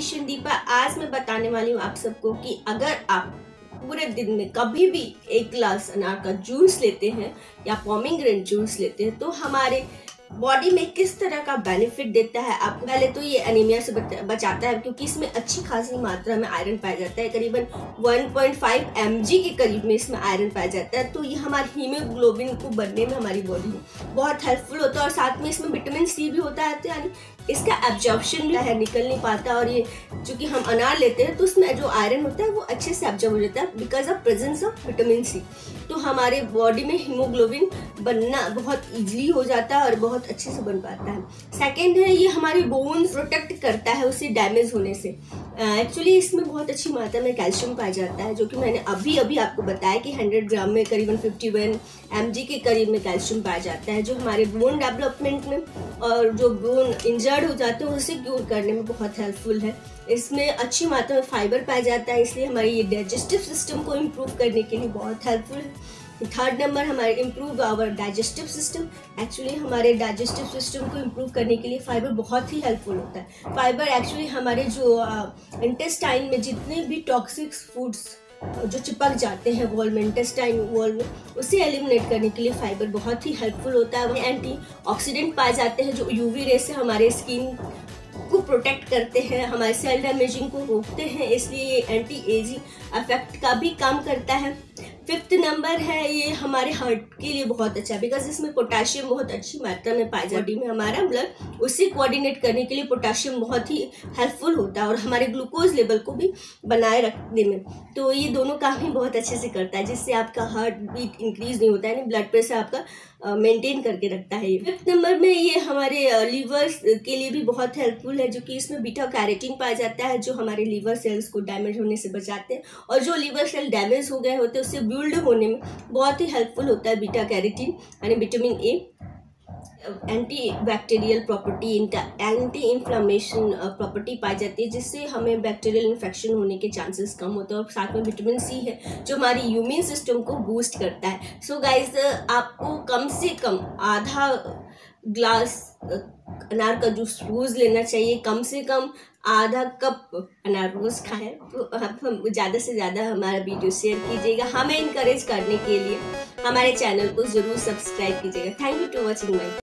Nutrition Deepa. आज मैं बताने वाली हूँ आप सबको कि अगर आप पूरे दिन में कभी भी एक गिलास अनार का जूस लेते हैं या पोमीग्रेनेट जूस लेते हैं तो हमारे बॉडी में किस तरह का बेनिफिट देता है आपको। पहले तो ये एनीमिया से बचाता है क्योंकि इसमें अच्छी खासी मात्रा में आयरन पाया जाता है। करीबन 1.5 mg के करीब में इसमें आयरन पाया जाता है। तो ये हमारे हीमोग्लोबिन को बनने में हमारी बॉडी में बहुत हेल्पफुल होता है। और साथ में इसमें विटामिन सी भी होता है, तो यानी इसका एब्जॉर्प्शन भी है, निकल नहीं पाता। और ये चूंकि हम अनार लेते हैं तो उसमें जो आयरन होता है वो अच्छे से एब्जॉर्ब हो जाता है because of presence of vitamin C. तो हमारे बॉडी में हीमोग्लोबिन बनना बहुत इजीली हो जाता है और बहुत अच्छे से बन पाता है। सेकेंड है, ये हमारी बोन्स प्रोटेक्ट करता है उससे डैमेज होने से। एक्चुअली इसमें बहुत अच्छी मात्रा में कैल्शियम पाया जाता है, जो कि मैंने अभी आपको बताया कि 100 ग्राम में करीबन 51 mg के करीब में कैल्शियम पाया जाता है, जो हमारे बोन डेवलपमेंट में और जो बोन इंजर्ड हो जाते हैं उसे क्योर करने में बहुत हेल्पफुल है। इसमें अच्छी मात्रा में फाइबर पाया जाता है, इसलिए हमारे ये डाइजेस्टिव सिस्टम को इम्प्रूव करने के लिए बहुत हेल्पफुल है। थर्ड नंबर, हमारे improve our digestive system. Actually हमारे डाइजेस्टिव सिस्टम को इम्प्रूव करने के लिए फाइबर बहुत ही हेल्पफुल होता है। फाइबर एक्चुअली हमारे जो इंटेस्टाइन में जितने भी टॉक्सिक फूड्स जो चिपक जाते हैं वॉल में, इंटेस्टाइन वॉल में, उसे एलिमिनेट करने के लिए फाइबर बहुत ही हेल्पफुल होता है। एंटी ऑक्सीडेंट पाए जाते हैं जो यूवी रे से हमारे स्किन को प्रोटेक्ट करते हैं, हमारे सेल डैमेजिंग को रोकते हैं, इसलिए ये एंटी एजिंग इफेक्ट का भी काम करता है। फिफ्थ नंबर है, ये हमारे हार्ट के लिए बहुत अच्छा है बिकॉज इसमें पोटेशियम बहुत अच्छी मात्रा में पाया जाता है। बॉडी में हमारा ब्लड उसे कोऑर्डिनेट करने के लिए पोटेशियम बहुत ही हेल्पफुल होता है और हमारे ग्लूकोज लेवल को भी बनाए रखने में। तो ये दोनों काम ही बहुत अच्छे से करता है, जिससे आपका हार्ट बीट इंक्रीज नहीं होता है, यानी ब्लड प्रेशर आपका मेंटेन करके रखता है। फिफ्थ नंबर में ये हमारे लीवर के लिए भी बहुत हेल्पफुल है, जो कि इसमें बीटा कैरोटीन पाया जाता है, जो हमारे लीवर सेल्स को डैमेज होने से बचाते हैं। और जो लीवर सेल डैमेज हो गए होते हैं उससे बिल्ड होने में बहुत ही हेल्पफुल होता है बीटा कैरोटीन, यानी vitamin A. Anti bacterial property, anti inflammation property पाई जाती है, जिससे हमें बैक्टीरियल इन्फेक्शन होने के चांसेस कम होते हैं। और साथ में विटामिन सी है जो हमारी इम्यून सिस्टम को बूस्ट करता है। सो गाइज, आपको कम से कम आधा ग्लास अनार का जूस रोज़ लेना चाहिए, कम से कम आधा कप अनार रोज़ खाएं। तो आप ज़्यादा से ज़्यादा हमारा वीडियो शेयर कीजिएगा, हमें इनकरेज करने के लिए हमारे चैनल को ज़रूर सब्सक्राइब कीजिएगा। Thank you to watching my